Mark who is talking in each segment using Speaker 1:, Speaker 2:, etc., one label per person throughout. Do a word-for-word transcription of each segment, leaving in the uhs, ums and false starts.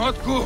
Speaker 1: not good.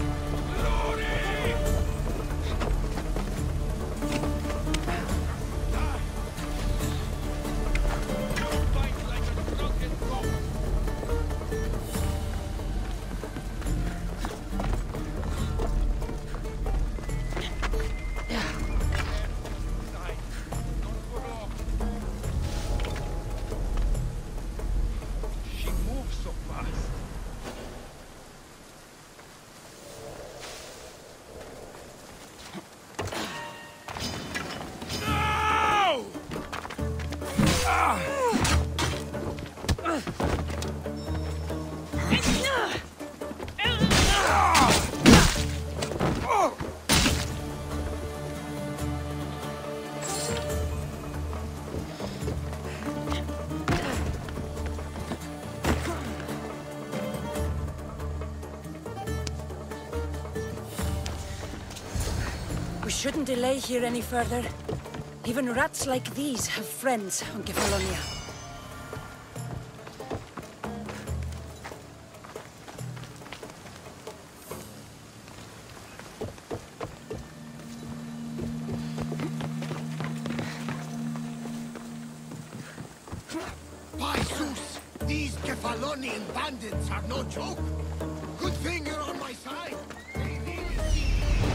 Speaker 2: We shouldn't delay here any further. Even rats like these have friends on Kefalonia.
Speaker 3: By Zeus, these Kefalonian bandits are no joke. Good thing you're on my side. They really see.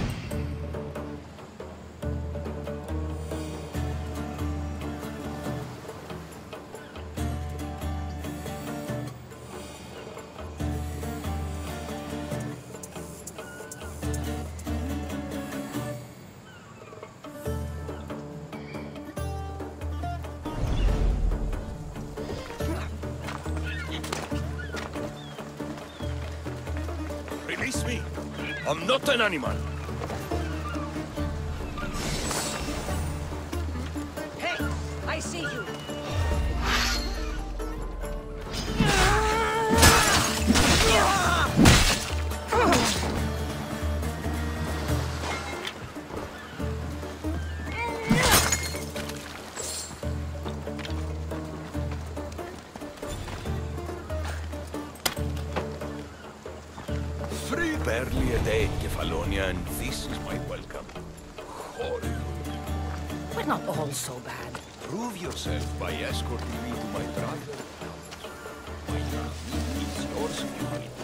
Speaker 1: Release me. I'm not an animal.
Speaker 2: Hey! I see you!
Speaker 1: Free barely a day, Kefalonia, and this is my welcome. Horrible.
Speaker 2: We're not all so bad.
Speaker 1: Prove yourself by escorting me to my private house. My house is yours if you will.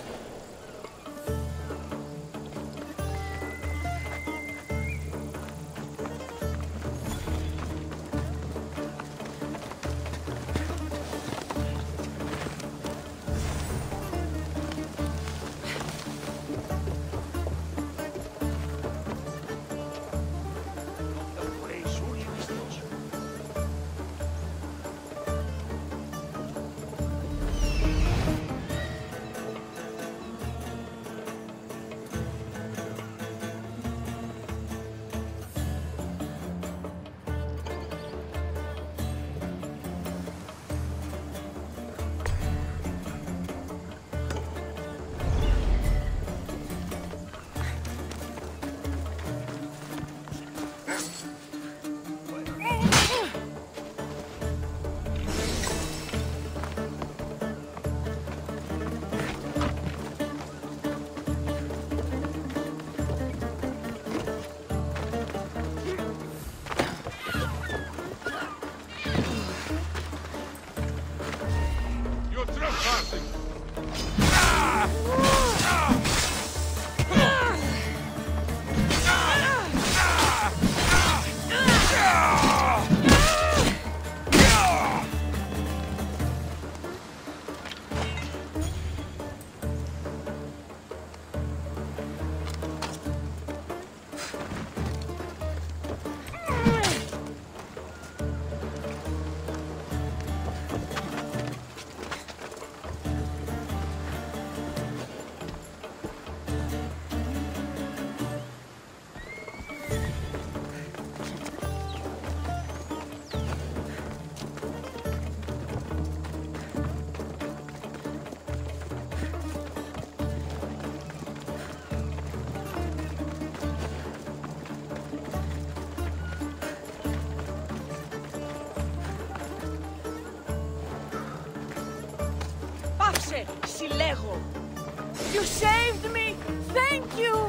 Speaker 2: Πάψε, συλλέγω! You saved me! Thank you!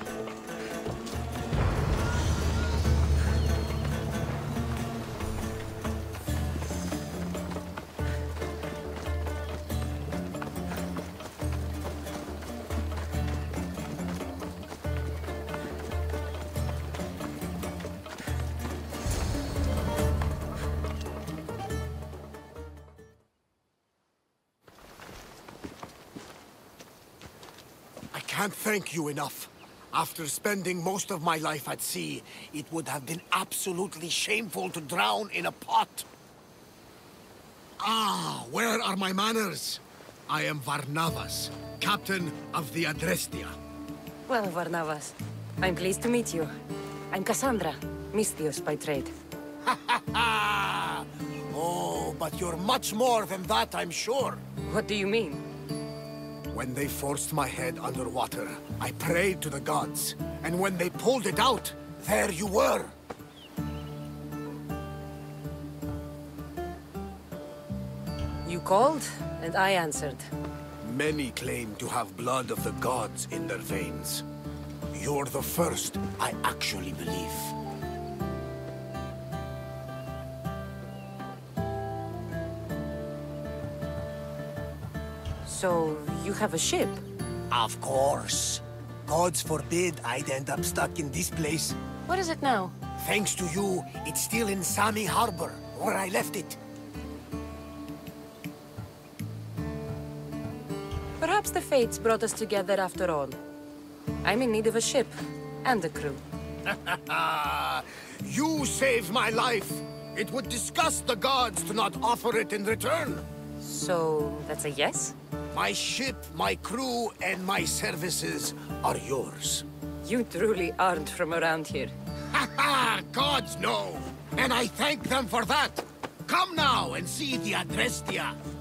Speaker 3: I can't thank you enough. After spending most of my life at sea, it would have been absolutely shameful to drown in a pot. Ah, where are my manners? I am Varnavas, captain of the Adrestia.
Speaker 2: Well, Varnavas, I'm pleased to meet you. I'm Cassandra, Misthios by trade.
Speaker 3: Ha ha ha! Oh, but you're much more than that, I'm sure.
Speaker 2: What do you mean?
Speaker 3: When they forced my head underwater, I prayed to the gods. And when they pulled it out, there you were.
Speaker 2: You called, and I answered.
Speaker 3: Many claim to have blood of the gods in their veins. You're the first I actually believe.
Speaker 2: So, you have a ship?
Speaker 3: Of course. Gods forbid I'd end up stuck in this place.
Speaker 2: What is it now?
Speaker 3: Thanks to you, it's still in Sami Harbor, where I left it.
Speaker 2: Perhaps the fates brought us together after all. I'm in need of a ship, and a crew.
Speaker 3: You saved my life. It would disgust the gods to not offer it in return.
Speaker 2: So, that's a yes?
Speaker 3: My ship, my crew, and my services are yours.
Speaker 2: You truly aren't from around here.
Speaker 3: Ha ha! Gods know! And I thank them for that! Come now and see the Adrestia!